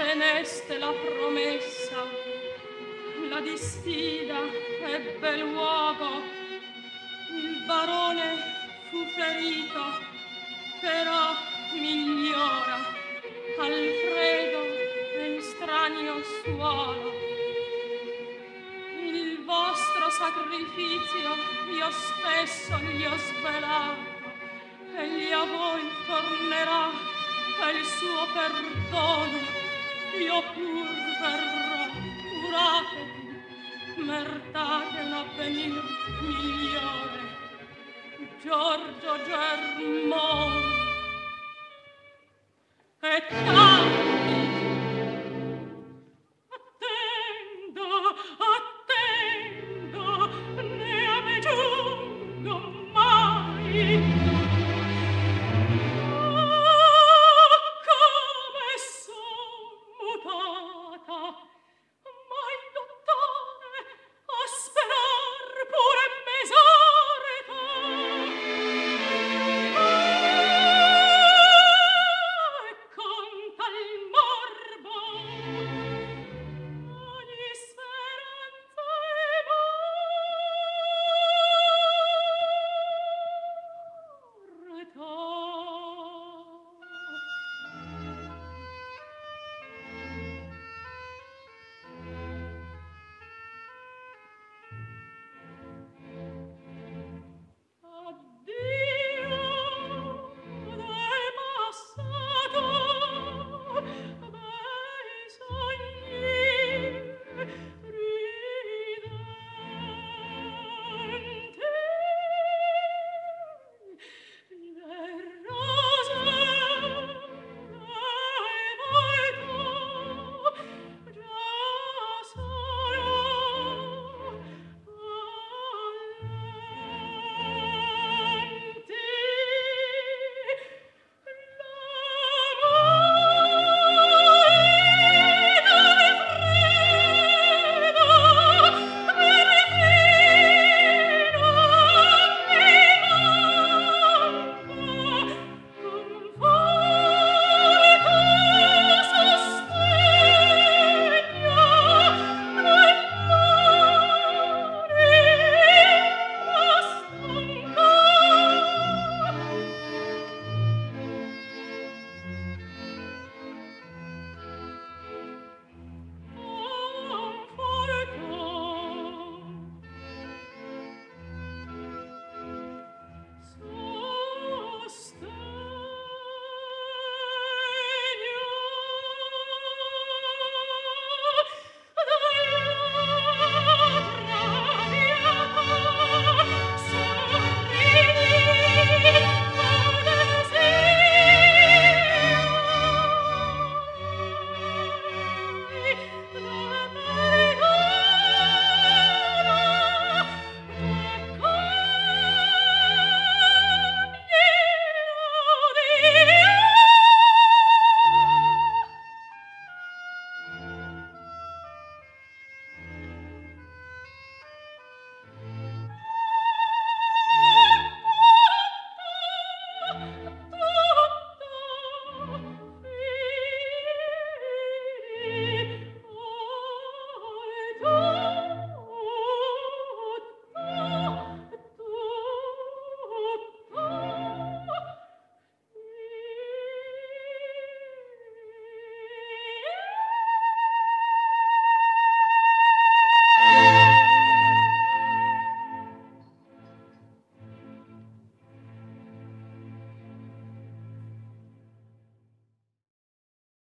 teneste la promessa, la disfida ebbe luogo, il barone fu ferito, però migliora Alfredo nel stranio suolo. Il vostro sacrificio io stesso gli ho svelato, egli a voi tornerà e il suo perdono io pur verrò. Curatevi, meritate un avvenir migliore. Giorgio Germone e tanto